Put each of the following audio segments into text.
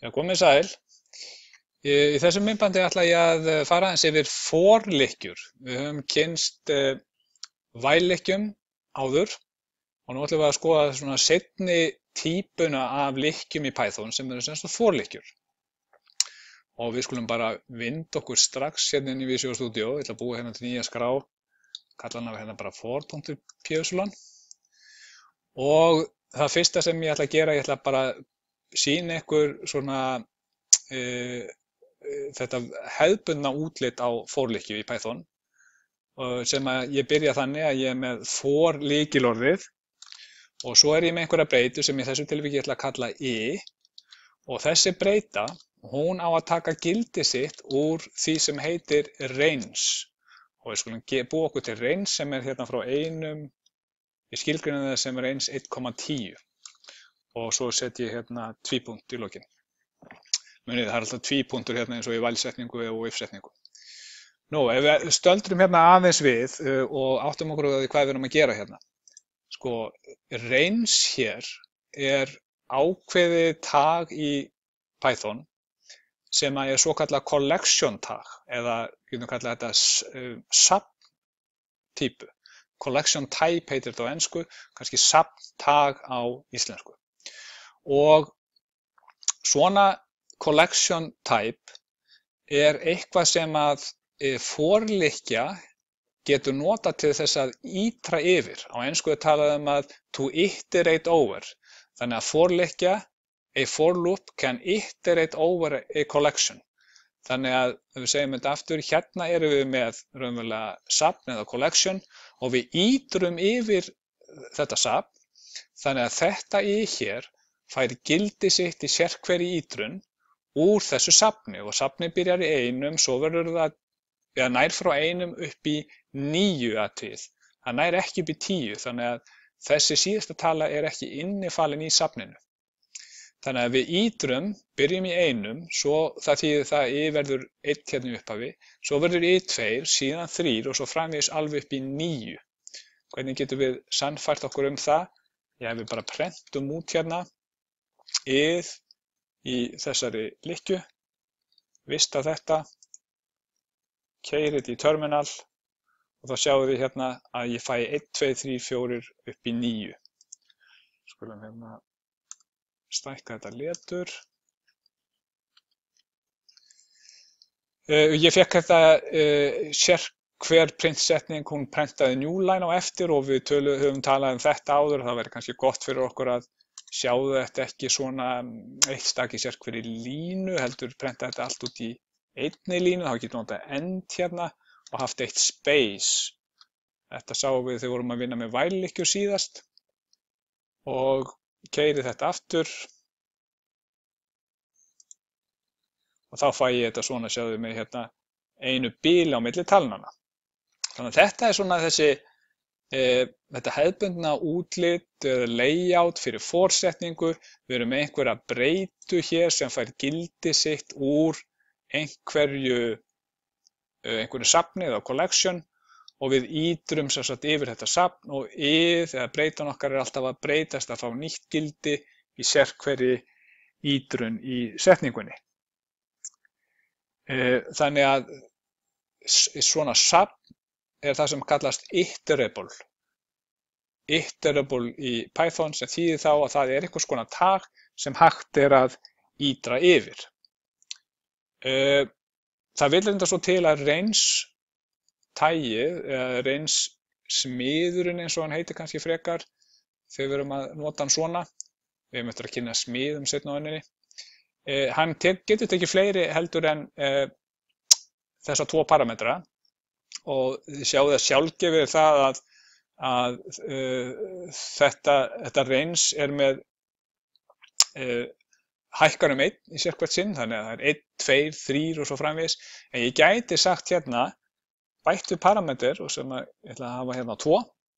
Já, komið sæl. Í þessu myndbandi ætla ég að fara aðeins yfir forlykkjur. Við höfum kynnst vælykkjum áður og nú ætlum við að skoða svona seinni típuna af lykkjum í Python sem eru sem sagt forlykkjur. Og við skulum bara vinda okkur strax hérna inn í Visual Studio. Ég ætla að búa hérna til nýja skrá, kalla hana hérna bara for.py. Og það fyrsta sem ég ætla að gera, ég ætla bara að sýna ykkur svona þetta hefðbundna útlit á forlykkju í Python sem að ég byrja þannig að ég er með for lykilorðið og svo er ég með einhverja breytu sem í þessu tilviki ég ætla að kalla i og þessi breyta, hún á að taka gildi sitt úr því sem heitir range og við skulum búa okkur til range sem er hérna frá einum, ég skilgreina það sem range 1,10 og svo set ég hérna tvípunkt í lokin. Munið, það er alltaf tvípunktur hérna eins og í vælsetningu og if-setningu. Nú, ef við stöldrum hérna aðeins við og áttum okkur á því hvað við erum að gera hérna. Sko, range hér er ákveðið tag í Python sem er svo kallað collection tag eða getum kallað þetta sub-típu. Collection type heitir þetta á ensku, kannski sub-tag á íslensku. Og svona collection type er eitthvað sem að forlykkja getur notað til þess að ítra yfir. Á ensku er talað að to iterate over. Þannig að forlykkja, a for loop can iterate over a collection. Þannig að ef við segjum þetta aftur, hérna erum við með raunverulega safn eða collection og við ítrum yfir þetta safn. Þannig að þetta í hér fær gildi sitt í sérhverri ítrun úr þessu safni og safni byrjar í einum, svo verður það nær frá einum upp í 9 atvið. Það nær ekki upp í 10, þannig að þessi síðasta tala er ekki innifalin í safninu. Þannig að við ítrum, byrjum í einum, svo það þýðir það I verður 1 hérna í upphafi, svo verður I 2, síðan 3 og svo framvegis alveg upp í 9. Hvernig getum við sannfært okkur það? Já, við bara prentum út hérna ið í þessari lykkju, vista þetta, keyrið í terminal og þá sjáum við hérna að ég fæ 1, 2, 3, 4 upp í 9. Skulum hérna stækka þetta letur. Ég fekk þetta sérhver printsetning, hún prentaði new line á eftir og við höfum talað þetta áður, það væri kannski gott fyrir okkur að sjáðu þetta ekki svona eitt staki sérhverri línu, heldur prenta þetta allt út í einni línu, þá getum við notað end hérna og haft eitt space. Þetta sáum við þegar við vorum að vinna með vælykkjur síðast og keyrið þetta aftur og þá fæ ég þetta svona, sjáðu mig hérna, einu bíl á milli talnanna. Þannig að þetta er svona þetta hefðbundna útlit eða layout fyrir forsetningu. Við erum með einhverja breytu hér sem fær gildi sitt úr einhverju safni eða collection og við ítrum sem sagt yfir þetta safn og eða breytan okkar er alltaf að breytast að fá nýtt gildi í sérhverri ítrun í setningunni. Þannig að svona safn er það sem kallast iterable. Iterable í Python sem þýðir þá að það er einhvers konar tag sem hægt er að ítra yfir. Það vil reynda svo til að range tagið, eða range smiðurinn eins og hann heitir kannski frekar, þegar við erum að nota hann svona, við höfum eftir að kynna smiðum seinna á önninni. Hann getur tekið fleiri heldur en þessa 2 parametra og þið sjáu það sjálfgefið það að þetta range er með hækkar 1 í sérhvert sinn, þannig að það er 1, 2, 3 og svo framvegis. En ég gæti sagt hérna, bætt við parameter og sem ég ætla að hafa hérna 2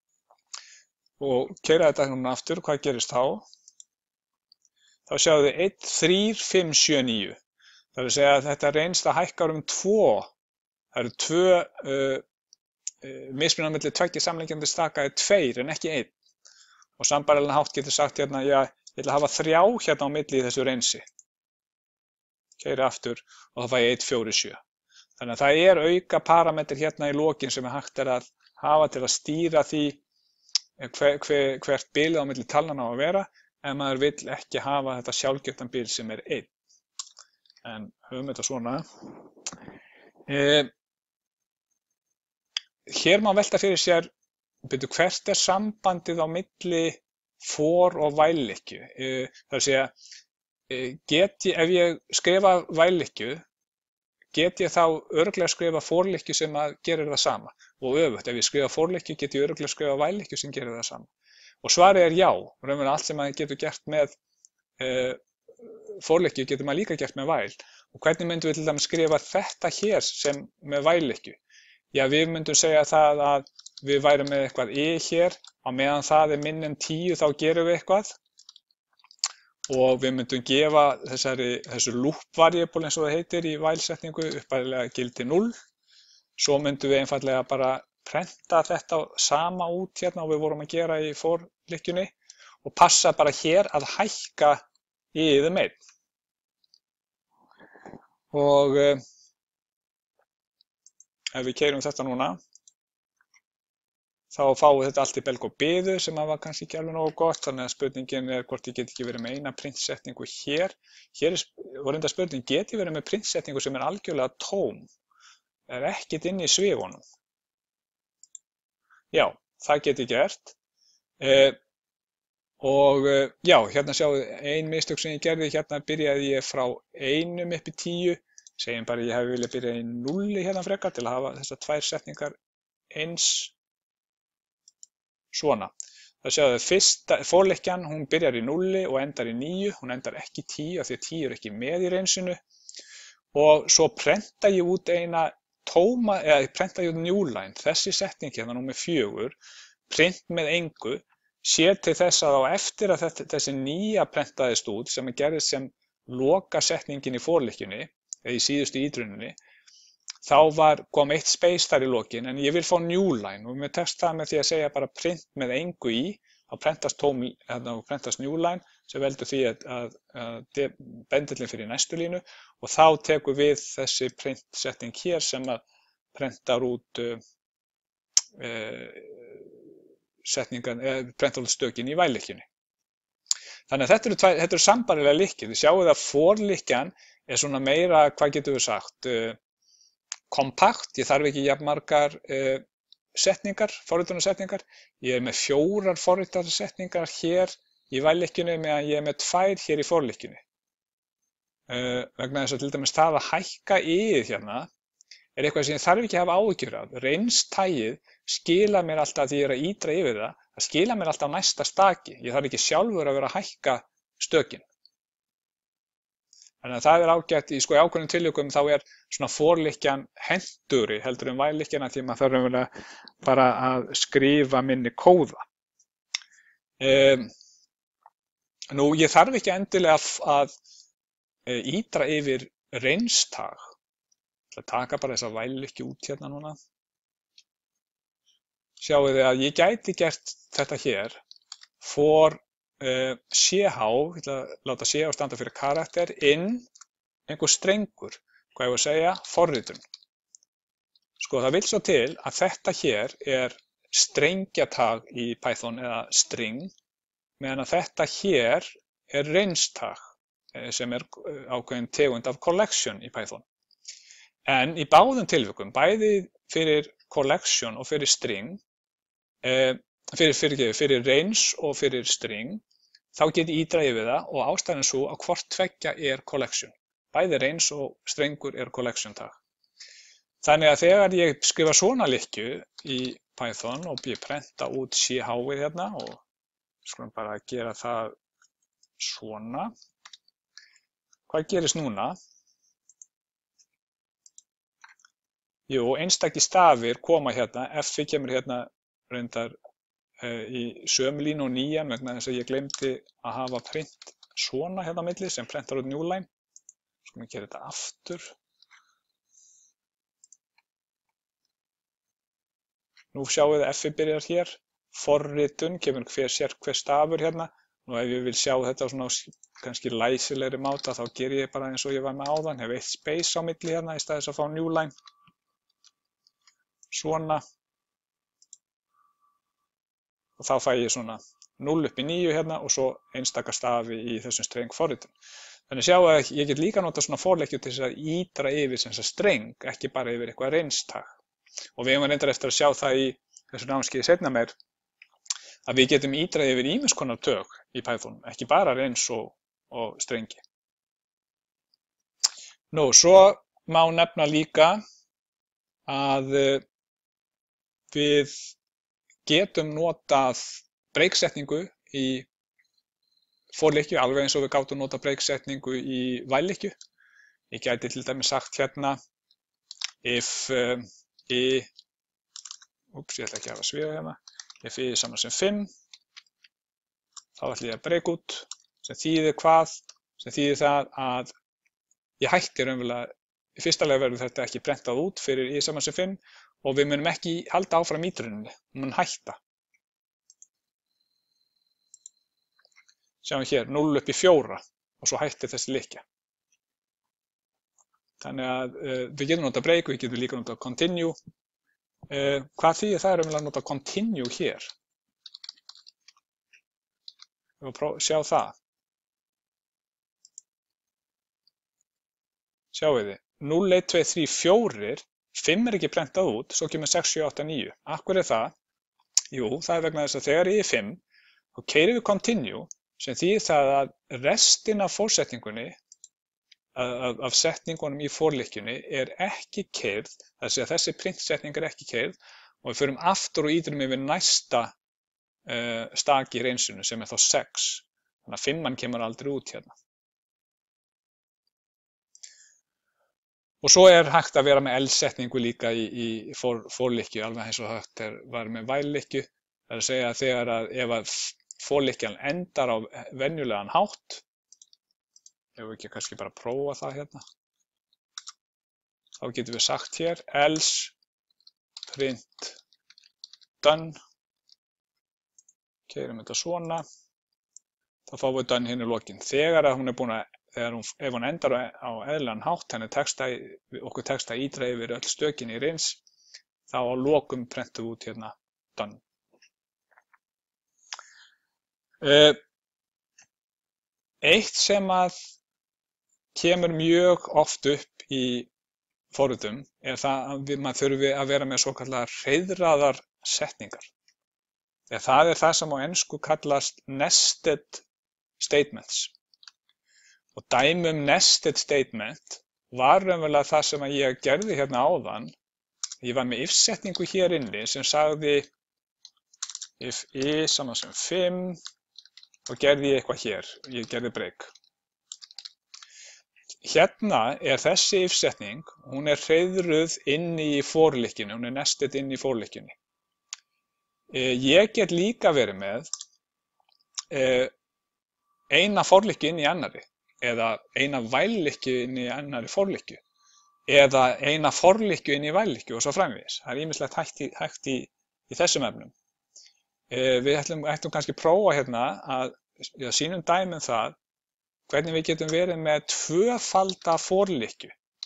og keyra þetta hérna aftur, hvað gerist þá? Þá sjáum við 1, 3, 5, 7, 9. Það vil segja að þetta range það hækkar 2. Það eru 2 mismunandi milli tveggja samlengjandi staka er 2 en ekki 1. Og sambærilegan hátt getur sagt hérna, já, ég ætla að hafa 3 hérna á milli í þessu range. keyri aftur og þá fæ ég 147. Þannig að það er auka parametri hérna í lokin sem hægt að hafa til að stýra því hvert bilið á milli talnanna á að vera ef maður vill ekki hafa þetta sjálfgeftan bil sem er 1. En höfum þetta svona. Hér má velta fyrir sér hvert er sambandið á milli for og while-lykkju. Það er að segja, ef ég skrifa while-lykkju, get ég þá örugglega skrifa for-lykkju sem gerir það sama. Og öfugt, ef ég skrifa for-lykkju, get ég örugglega skrifa while-lykkju sem gerir það sama. Og svarið er já, raunverulega allt sem maður getur gert með for-lykkju getur maður líka gert með while. Og hvernig myndum við til dæmis skrifa þetta hér sem með while-lykkju? Já, við myndum segja það að við værum með eitthvað hér, á meðan það er minna en 10 þá gerum við eitthvað. Og við myndum gefa þessu loop variable eins og það heitir í while-setningu upphaflega gildi 0. Svo myndum við einfallega bara prenta þetta sama út hérna og við vorum að gera í for-lykkjunni og passa bara hér að hækka yfir 1. Og ef við keyrum þetta núna, þá fáum við þetta allt í belg og biðu sem var kannski ekki alveg nógu gott, þannig að spurningin er hvort ég get ekki verið með eina printsetningu hér. Hér er reynda spurning, get ég verið með printsetningu sem er algjörlega tóm, er ekkert inn í svigunum? Já, það get ég gert. Já, hérna sjáum við ein mistök sem ég gerði, hérna byrjaði ég frá 1 upp í 10, segjum bara ég hefði viljað byrja í 0 hérna frekar til að hafa þessar 2 setningar eins svona. Það sjáum við fyrsta for-lykkjan, hún byrjar í 0 og endar í 9, hún endar ekki í 10 af því að 10 er ekki með í reynsinu og svo prenta ég út eina tóma, eða prenta ég út newline, þessi setning hérna númer 4, print með engu, sé til þess að á eftir að þessi nýja prentaðist út sem gerðist sem loka setningin í for-lykkjunni, eða í síðustu ídruninni, þá kom eitt space þar í lokin, en ég vil fá newline og mér tekst það með því að segja bara print með engu í, þá prentast newline sem veldur því að bendillin fyrir næstu línu og þá tekur við þessi print setting hér sem að prentar út prentar út stökin í while-lykkjunni. Þannig að þetta eru sambærilega lykkjur. Þið sjáum að for-lykkjan er svona meira, hvað getum við sagt, kompakt. Ég þarf ekki jafn margar forritunarsetningar. Ég er með 4 forritunarsetningar hér í while-lykkjunni meðan ég er með 2 hér í for-lykkjunni. Vegna þess að til dæmis það að hækka yfir hérna er eitthvað sem ég þarf ekki að hafa áhyggjur af. Reynstagið skila mér alltaf því ég er að ýtra yfir það skila mér alltaf næsta staki. Ég þarf ekki sjálfur að vera að hækka stökin. Þannig að það er ágætt í ákveðnum tilvikum þá er svona for-lykkjan hentugri heldur en while-lykkjana því maður þarf bara að skrifa minni kóða. Nú, ég þarf ekki endilega að ýtra yfir reynstag. Það taka bara þessa while-lykkju út hérna núna. Sjáu þið að ég gæti gert þetta hér for ch, ég ætla að láta ch standa fyrir karakter, einhver strengur, hvað ég var að segja, forritun. Það vill svo til að þetta hér er strengjatag í Python eða string, meðan að þetta hér er reynstag sem er ákveðin tegund af collection í Python. En í báðum tilvikum, bæði fyrir collection og fyrir string, fyrir range og fyrir string, þá get ég ýtra yfir það og ástæðan er svo að hvort tveggja er collection. Bæði range og strengur er collection tag. Þannig að þegar ég skrifa svona lykkju í Python og ég prenta út ch-ið hérna og skulum bara gera það svona. Hvað gerist núna? Jú, einstakir stafir koma hérna, F kemur hérna reyndar í sömu línu og nýjan vegna þess að ég glemdi að hafa print svona hérna á milli sem prentar út newline. Skulum gera þetta aftur. Nú sjáum við að F byrjar hér, forritun kemur hver stafur hérna Og ef ég vil sjá þetta á svona kannski læsilegri máta þá ger ég bara eins og ég var með áðan, hef eitt space á milli hérna í staðis að fá new line. Svona. Og þá fæ ég svona 0 upp í 9 hérna og svo einstaka stafi í þessum streng forritun. Þannig sjá að ég get líka nota svona forleikju til þess að ídra yfir sem þess að streng, ekki bara yfir eitthvað reynstag. Og við hefum reyndar eftir að sjá það í þessu námskeiði seinna meir að við getum ídrað yfir ýmiss konar tök í Python, ekki bara reyns og strengi. Nú, svo má nefna líka að við getum notað breyksetningu í forleikju, alveg eins og við gátum notað breyksetningu í while-leikju. Ég gæti til dæmis sagt hérna if I, ég ætla ekki að hafa sviða hérna, if I saman sem 5, þá ætla ég að breyka út, sem þýðir hvað? Sem þýðir það að ég hætti raunverulega, í fyrsta lagi verður þetta ekki prentað út fyrir I saman sem 5 og við munum ekki halda áfram ítruninni, við munum hætta. Sjáum hér, 0 upp í 4 og svo hætti þessi leikja. Þannig að við getum notað break, við getum líka notað continue. Hvað þýðir það að nota continue hér? Við sjá það. Sjáu þið, 0, 1, 2, 3, 4, 5 er ekki prentað út, svo kemur 6, 7, 8, 9. Akkur er það? Jú, það er vegna þess að þegar ég er 5, þá keyrum við continue, sem þýðir það að restin af forsetningunni, af setningunum í forleikjunni er ekki keyrð, þess að þessi printsetning er ekki keyrð og við förum aftur og ýtrum yfir næsta stak í reynsunu sem er þá 6. Þannig að 5 kemur aldrei út hérna. Og svo er hægt að vera með else-setningu líka í forleikju, alveg eins og hægt var með while-leikju. Það er að segja að þegar ef að forleikjan endar á venjulegan hátt, ef við ekki kannski bara prófa það hérna, þá getum við sagt hér else print done, keyrum þetta svona, þá fáum við done hérna í lokin. Þegar hún er búin að, ef hún endar á eðlilegan hátt, okkur tekst að ídra yfir öll stökin í reyns, þá á lokum prentum við út hérna done. Eitt sem að kemur mjög oft upp í forritum er það að maður þurfi að vera með svokallar hreiðraðar setningar. Það er það sem á ensku kallast nested statements. Og dæmi nested statement var raunverulega það sem að ég gerði hérna áðan. Ég var með if-setningu hér inni sem sagði if I saman sem 5 og gerði ég eitthvað hér, ég gerði break. Hérna er þessi if-setning, hún er hreiðruð inni í forleikjunni, hún er nested inni í forleikjunni. Ég get líka verið með eina forleikju inni í annari, eða eina while-leikju inni í annari forleikju, eða eina forleikju inni í while-leikju og svo framvegis. Það er ýmislegt hægt í þessum efnum. Við ætlum kannski prófa hérna að sýnum dæmi það hvernig við getum verið með tvöfalda forleikju.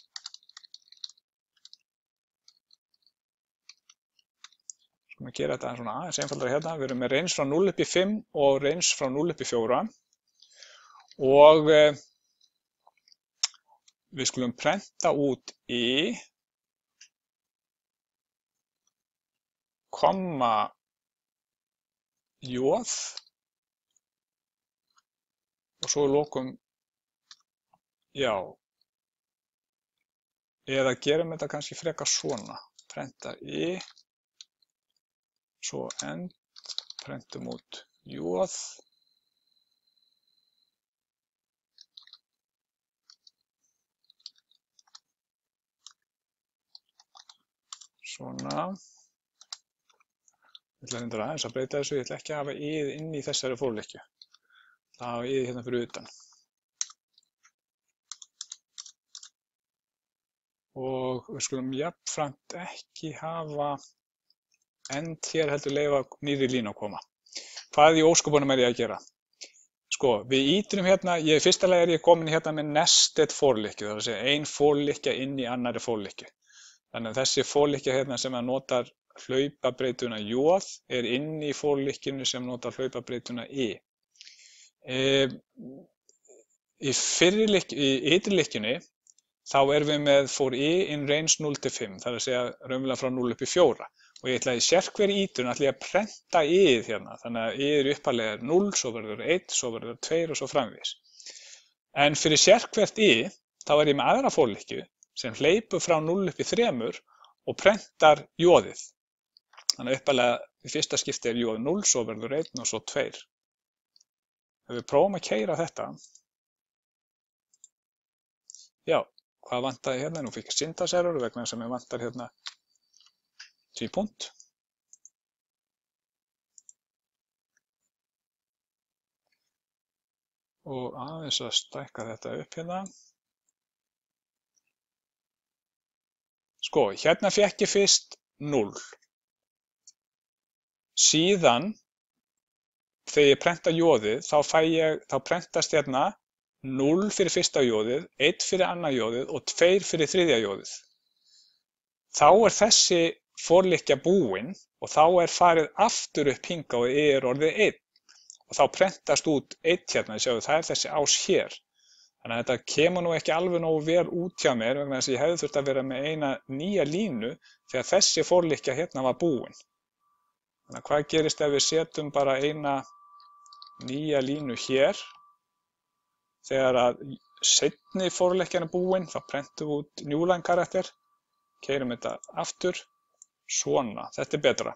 Skulum að gera þetta svona aðeins einfaldara hérna. Við erum með range frá 0 upp í 5 og range frá 0 upp í 4. Og við skulum prenta út I, komma jóð og svo lokum, já, eða gerum þetta kannski frekar svona, prenta I, svo end, prentum út jóð, svona. Ég ætla reyndar aðeins að breyta þessu, ég ætla ekki að hafa I-ið inn í þessari forleikju. Það hafa I-ið hérna fyrir utan. Og við skulum jafnframt ekki hafa end hér heldur leyfa nýrri línu að koma. Hvað í ósköpunum er ég að gera? Sko, við ýtrum hérna, í fyrsta lagi er ég komin hérna með nested forlykkju, það er að segja ein forlykkja inn í annarri forlykkju. Þannig að þessi forlykkja hérna sem að notar hlaupabreytuna J er inn í forlykkjunni sem notar hlaupabreytuna I. Í ytri lykkjunni þá erum við með for I in range 0 til 5, það er að segja raunverulega frá 0 upp í 4. Og ég ætla í sérhverri ýtrun ætla ég að prenta I-ið hérna, þannig að I upphaflega 0, svo verður 1, svo verður 2 og svo framvegis. En fyrir sérhvert I, þá er ég með aðra forlykkju sem hleypur frá 0 upp í 3 og prentar J-ið. Þannig að upphaflega í fyrsta skipti er J 0, svo verður 1 og svo 2. Ef við prófum að keyra þetta. Já, hvað vantaði hérna? Nú fikk ég syntaserror vegna sem ég vantar hérna tvípunkt. Og aðeins að stækka þetta upp hérna. Sko, hérna fékk ég fyrst 0. Síðan, þegar ég prenta J-ið, þá prentast hérna 0 fyrir fyrsta J-ið, 1 fyrir annað J-ið og 2 fyrir þriðja J-ið. Þá er þessi forlykkja búin og þá er farið aftur upp hingað og I er orðið 1. Og þá prentast út 1 hérna, sjáu, það er þessi ás hér. Þannig að þetta kemur nú ekki alveg nógu vel út hjá mér vegna þess að ég hefði þurft að vera með eina nýja línu þegar þessi forlykkja hérna var búin. Þannig að hvað gerist ef við setjum bara eina nýja línu hér? Þegar að seinni forlykkjan er búin, þá prentum við út new line karakter, keyrum þetta aftur, svona, þetta er betra.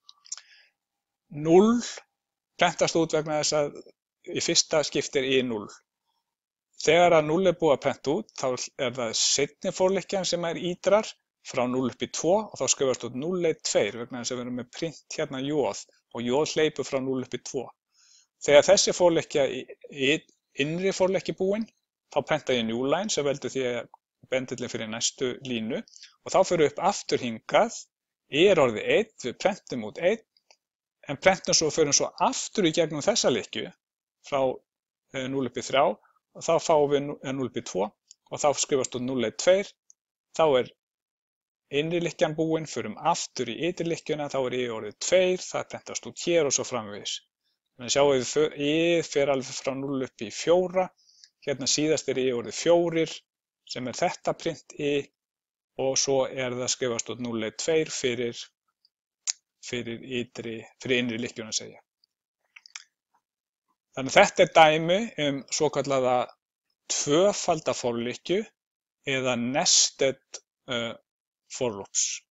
0 prentast út vegna þess að í fyrsta skipti er I 0. Þegar að 0 er búið að prenta út, þá er það seinni forlykkjan sem er ítrar frá 0 upp í 2 og þá skrifast út 0 1 2 vegna þess að við erum með print hérna J og J hleypur frá 0 upp í 2. Þegar þessi forlykkja innri forlykkja búin, þá prenta ég new line sem veldur því að bendillin fyrir næstu línu og þá fyrir upp aftur hingað, I er orðið 1, við prentum út 1, en prentum svo fyrir svo aftur í gegnum þessa lykkju frá 0 upp í 3 og þá fáum við 0 upp í 2 og þá skrifast út 0 1 2, þá er innri lykkjan búin, förum aftur í ytri lykkjuna, þá er I orðið 2, það prentast út hér og svo framvegis. Þannig sjáum við I fer alveg frá 0 upp í 4, hérna síðast er I orðið 4 sem er þetta print I og svo er það skrifast út 0 1 2 fyrir innri lykkjuna segja. Þannig þetta er dæmi svokallaða tvöfalda forlykkju eða nested for loops.